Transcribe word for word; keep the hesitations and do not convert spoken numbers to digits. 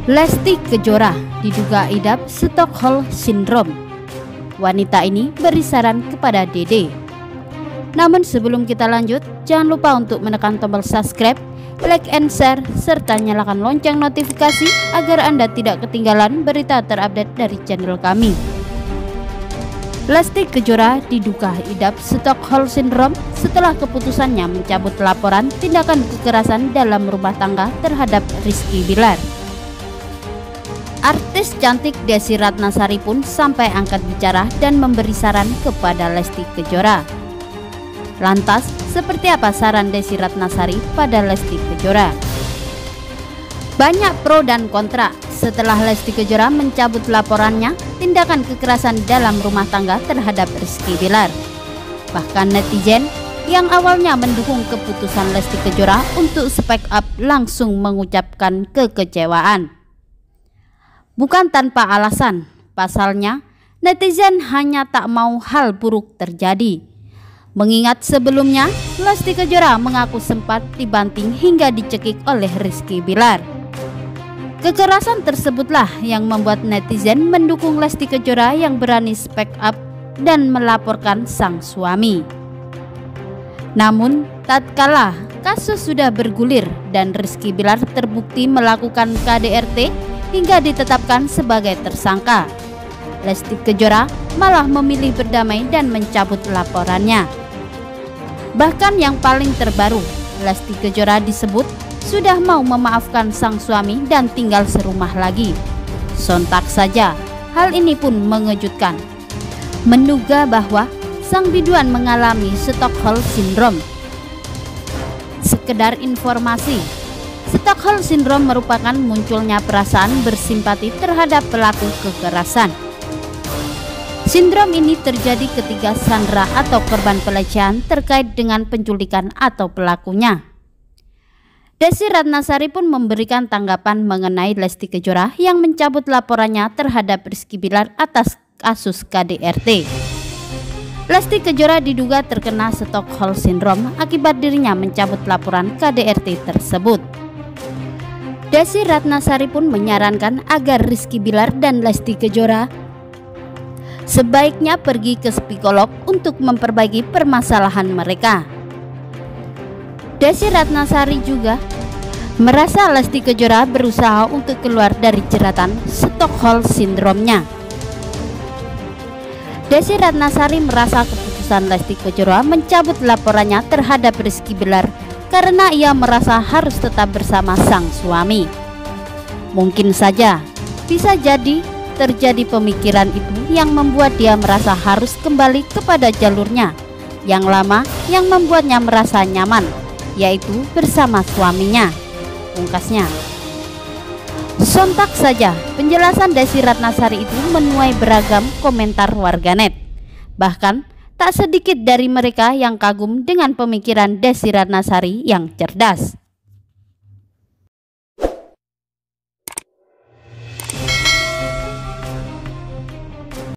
Lesti Kejora diduga idap Stockholm Syndrome. Wanita ini beri saran kepada Dede. Namun sebelum kita lanjut, jangan lupa untuk menekan tombol subscribe, like and share, serta nyalakan lonceng notifikasi agar Anda tidak ketinggalan berita terupdate dari channel kami. Lesti Kejora diduga idap Stockholm Syndrome setelah keputusannya mencabut laporan tindakan kekerasan dalam rumah tangga terhadap Rizky Bilar. Artis cantik Desy Ratnasari pun sampai angkat bicara dan memberi saran kepada Lesti Kejora. Lantas, seperti apa saran Desy Ratnasari pada Lesti Kejora? Banyak pro dan kontra setelah Lesti Kejora mencabut laporannya tindakan kekerasan dalam rumah tangga terhadap Rizky Bilar. Bahkan netizen yang awalnya mendukung keputusan Lesti Kejora untuk speak up langsung mengucapkan kekecewaan. Bukan tanpa alasan, pasalnya netizen hanya tak mau hal buruk terjadi. Mengingat sebelumnya Lesti Kejora mengaku sempat dibanting hingga dicekik oleh Rizky Bilar. Kekerasan tersebutlah yang membuat netizen mendukung Lesti Kejora yang berani speak up dan melaporkan sang suami. Namun tatkala kasus sudah bergulir dan Rizky Bilar terbukti melakukan K D R T hingga ditetapkan sebagai tersangka, Lesti Kejora malah memilih berdamai dan mencabut laporannya. Bahkan yang paling terbaru, Lesti Kejora disebut sudah mau memaafkan sang suami dan tinggal serumah lagi. Sontak saja, hal ini pun mengejutkan. Menduga bahwa sang biduan mengalami Stockholm Syndrome. Sekedar informasi, Stockholm Syndrome merupakan munculnya perasaan bersimpati terhadap pelaku kekerasan. Sindrom ini terjadi ketika sandera atau korban pelecehan terkait dengan penculikan atau pelakunya. Desy Ratnasari pun memberikan tanggapan mengenai Lesti Kejora yang mencabut laporannya terhadap Rizky Bilar atas kasus K D R T. Lesti Kejora diduga terkena Stockholm Syndrome akibat dirinya mencabut laporan K D R T tersebut. Desy Ratnasari pun menyarankan agar Rizky Bilar dan Lesti Kejora sebaiknya pergi ke psikolog untuk memperbaiki permasalahan mereka. Desy Ratnasari juga merasa Lesti Kejora berusaha untuk keluar dari jeratan Stockholm Syndrome-nya. Desy Ratnasari merasa keputusan Lesti Kejora mencabut laporannya terhadap Rizky Bilar karena ia merasa harus tetap bersama sang suami. Mungkin saja, bisa jadi terjadi pemikiran itu yang membuat dia merasa harus kembali kepada jalurnya yang lama yang membuatnya merasa nyaman, yaitu bersama suaminya, pungkasnya. Sontak saja penjelasan Desy Ratnasari itu menuai beragam komentar warganet. Bahkan tak sedikit dari mereka yang kagum dengan pemikiran Desy Ratnasari yang cerdas.